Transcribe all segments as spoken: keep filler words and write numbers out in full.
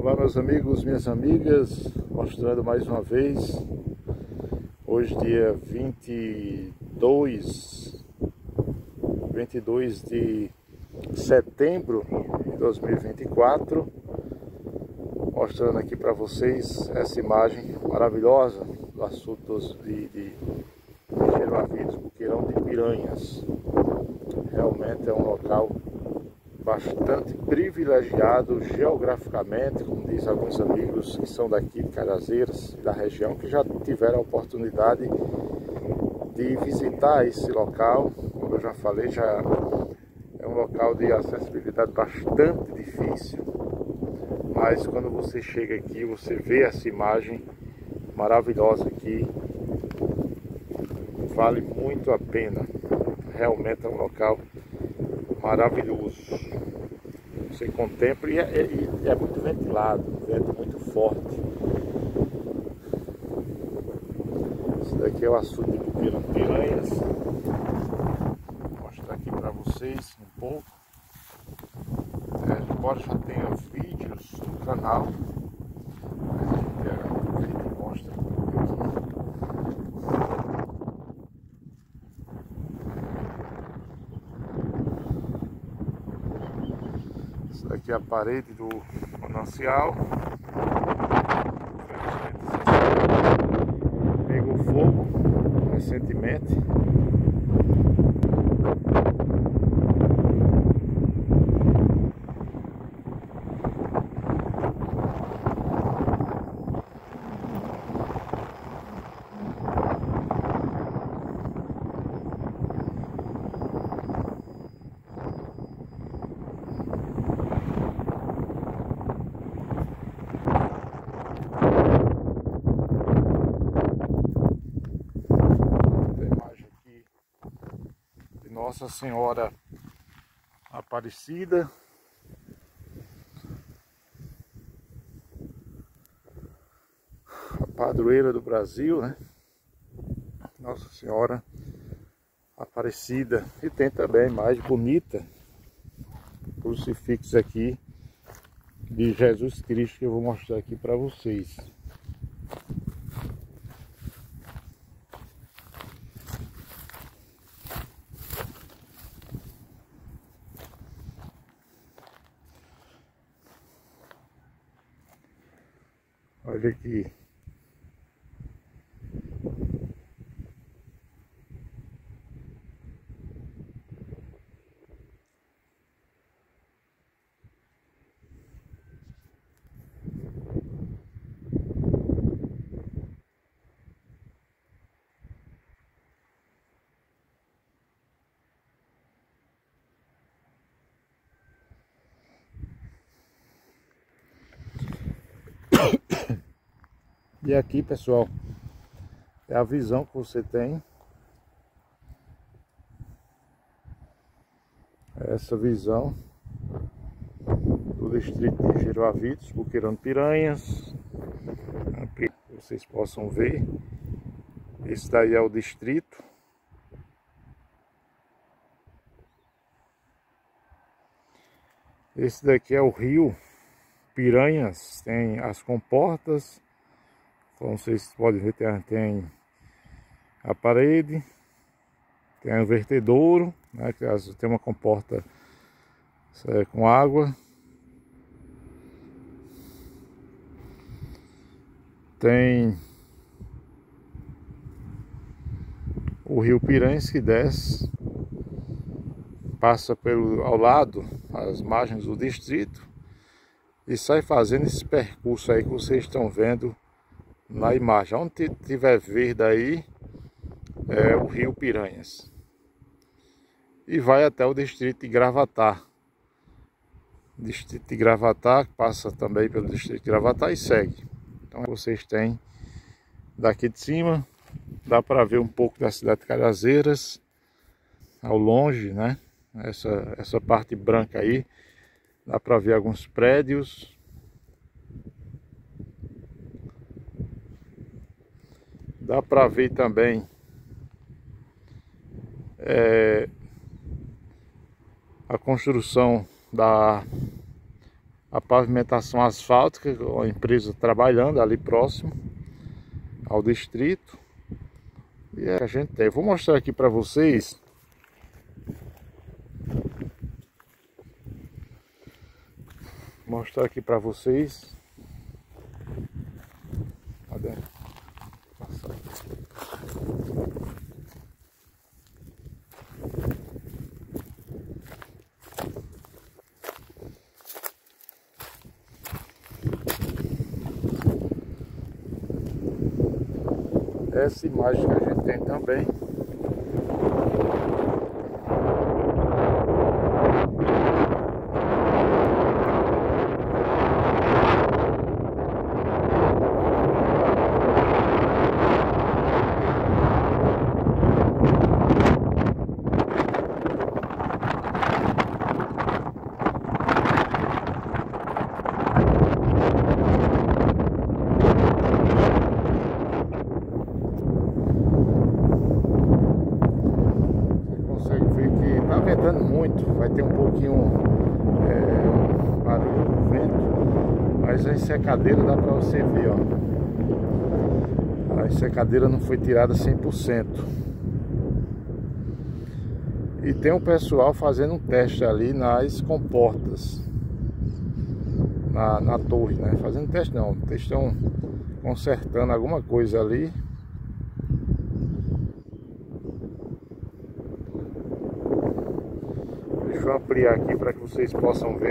Olá meus amigos, minhas amigas, mostrando mais uma vez, hoje dia vinte e dois, vinte e dois de setembro de dois mil e vinte e quatro, mostrando aqui para vocês essa imagem maravilhosa do açude de, de, de Jeruavidos, Buqueirão de Piranhas. Realmente é um local bastante privilegiado geograficamente, como diz alguns amigos que são daqui de Cajazeiras e da região, que já tiveram a oportunidade de visitar esse local. Como eu já falei, já é um local de acessibilidade bastante difícil, mas quando você chega aqui, você vê essa imagem maravilhosa aqui, vale muito a pena. Realmente é um local maravilhoso. Você contempla e é, é, é muito ventilado, um vento muito forte. Esse daqui é o açude de Buqueirão de Piranhas. Vou mostrar aqui para vocês um pouco. É, embora já tenha vídeos no canal, mas a gente pega um vídeo e mostra aqui. Essa daqui é a parede do manancial. Pegou fogo recentemente. Nossa Senhora Aparecida, a padroeira do Brasil, né? Nossa Senhora Aparecida. E tem também mais bonita, crucifixo aqui de Jesus Cristo, que eu vou mostrar aqui para vocês. Olha aqui. E aqui, pessoal, é a visão que você tem. Essa visão do distrito de Jeruavidos, Buqueirão de Piranhas. Vocês possam ver. Esse daí é o distrito. Esse daqui é o rio Piranhas. Tem as comportas. Como vocês podem ver, tem, tem a parede, tem o vertedouro, né, que tem uma comporta é, com água. Tem o rio Piranhas que desce, passa pelo, ao lado, as margens do distrito, e sai fazendo esse percurso aí que vocês estão vendo na imagem. Onde tiver verde aí é o rio Piranhas. E vai até o distrito de Gravatá. Distrito de Gravatá, que passa também pelo distrito de Gravatá e segue. Então vocês têm daqui de cima, dá para ver um pouco da cidade de Cajazeiras ao longe, né? Essa, essa parte branca aí, dá para ver alguns prédios. Dá para ver também é, a construção da a pavimentação asfáltica, a empresa trabalhando ali próximo ao distrito. E é, a gente tem. Eu vou mostrar aqui para vocês mostrar aqui para vocês. Cadê? Passar aqui. Essa imagem que a gente tem também. Tá ventando muito, vai ter um pouquinho é, barulho do vento, mas a ensecadeira dá para você ver, ó. A ensecadeira não foi tirada cem por cento. E tem um pessoal fazendo um teste ali nas comportas, na, na torre, né? Fazendo teste não, eles estão consertando alguma coisa ali. Deixa eu ampliar aqui para que vocês possam ver.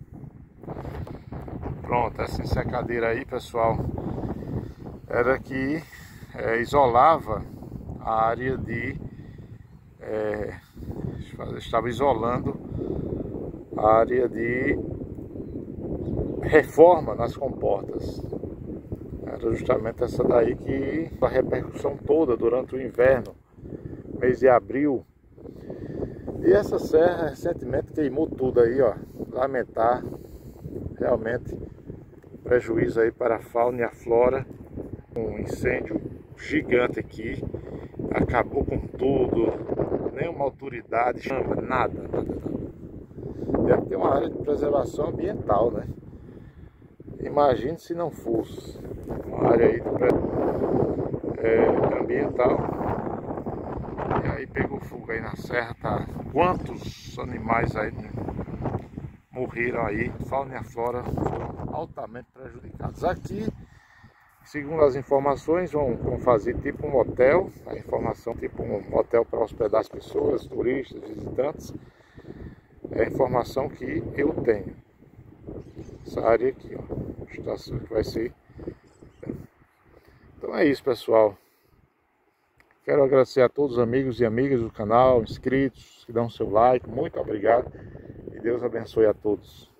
Pronto, essa ensecadeira aí, pessoal, era que é, isolava a área de... É, estava isolando a área de reforma nas comportas. Era justamente essa daí que a repercussão toda durante o inverno, mês de abril. E essa serra recentemente queimou tudo aí, ó. Lamentar, realmente prejuízo aí para a fauna e a flora. Um incêndio gigante aqui, acabou com tudo, nenhuma autoridade chama, nada, nada, nada. Deve ter uma área de preservação ambiental, né? Imagine se não fosse uma área aí de é, ambiental. E aí pegou fogo aí na serra, tá? Quantos animais aí morreram aí, fauna e a flora foram altamente prejudicados. Aqui, segundo as informações, vão, vão fazer tipo um hotel, a informação tipo um hotel para hospedar as pessoas, turistas, visitantes. É a informação que eu tenho. Essa área aqui, ó, estação que vai ser. Então é isso, pessoal. Quero agradecer a todos os amigos e amigas do canal, inscritos, que dão seu like. Muito obrigado e Deus abençoe a todos.